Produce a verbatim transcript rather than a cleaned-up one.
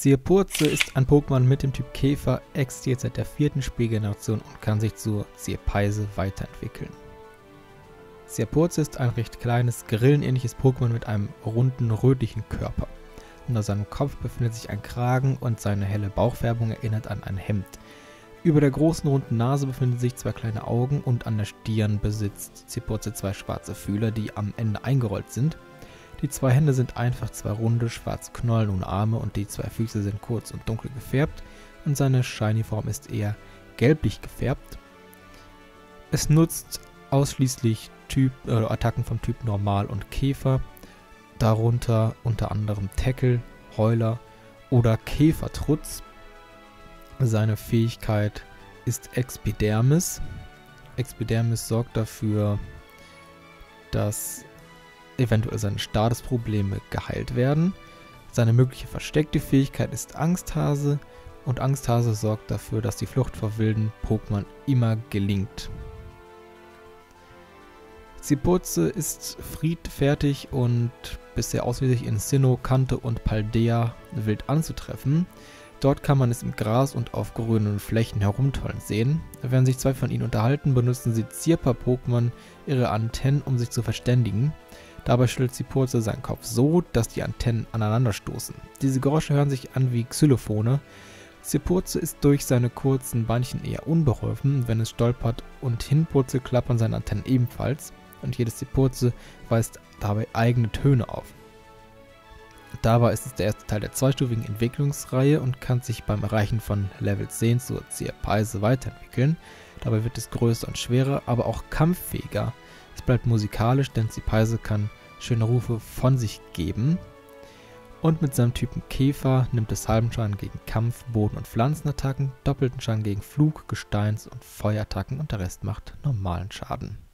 Zierpurze ist ein Pokémon mit dem Typ Käfer, existiert seit der vierten Spielgeneration und kann sich zur Zierpeise weiterentwickeln. Zierpurze ist ein recht kleines, grillenähnliches Pokémon mit einem runden, rötlichen Körper. Unter seinem Kopf befindet sich ein Kragen und seine helle Bauchfärbung erinnert an ein Hemd. Über der großen, runden Nase befinden sich zwei kleine Augen und an der Stirn besitzt Zierpurze zwei schwarze Fühler, die am Ende eingerollt sind. Die zwei Hände sind einfach zwei runde, schwarze Knollen und Arme und die zwei Füße sind kurz und dunkel gefärbt und seine Shiny-Form ist eher gelblich gefärbt. Es nutzt ausschließlich Typ, äh, Attacken vom Typ Normal und Käfer, darunter unter anderem Tackle, Heuler oder Käfertrutz. Seine Fähigkeit ist Expidermis. Expidermis sorgt dafür, dass eventuell seine Statusprobleme geheilt werden. Seine mögliche versteckte Fähigkeit ist Angsthase und Angsthase sorgt dafür, dass die Flucht vor wilden Pokémon immer gelingt. Zierpurze ist friedfertig und bisher ausschließlich in Sinnoh, Kanto und Paldea wild anzutreffen. Dort kann man es im Gras und auf grünen Flächen herumtollen sehen. Wenn sich zwei von ihnen unterhalten, benutzen sie Zierpa-Pokémon ihre Antennen, um sich zu verständigen. Dabei stellt Zierpurze seinen Kopf so, dass die Antennen aneinanderstoßen. Diese Geräusche hören sich an wie Xylophone. Zierpurze ist durch seine kurzen Beinchen eher unbeholfen, wenn es stolpert, und Hinpurze klappern seine Antennen ebenfalls und jedes Zierpurze weist dabei eigene Töne auf. Dabei ist es der erste Teil der zweistufigen Entwicklungsreihe und kann sich beim Erreichen von Level zehn zur Zierpeise weiterentwickeln. Dabei wird es größer und schwerer, aber auch kampffähiger. Es bleibt musikalisch, denn Zierpeise kann schöne Rufe von sich geben. Und mit seinem Typen Käfer nimmt es halben Schaden gegen Kampf-, Boden- und Pflanzenattacken, doppelten Schaden gegen Flug-, Gesteins- und Feuerattacken und der Rest macht normalen Schaden.